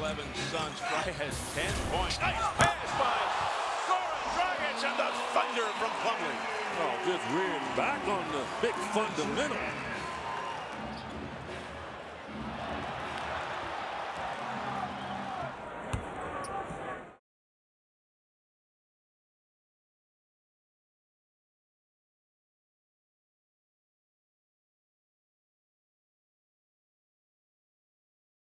11 Suns. Fry has 10 points. Nice pass by Goran Dragic and the thunder from Plumlee. Oh, just rearing back on the big fundamental.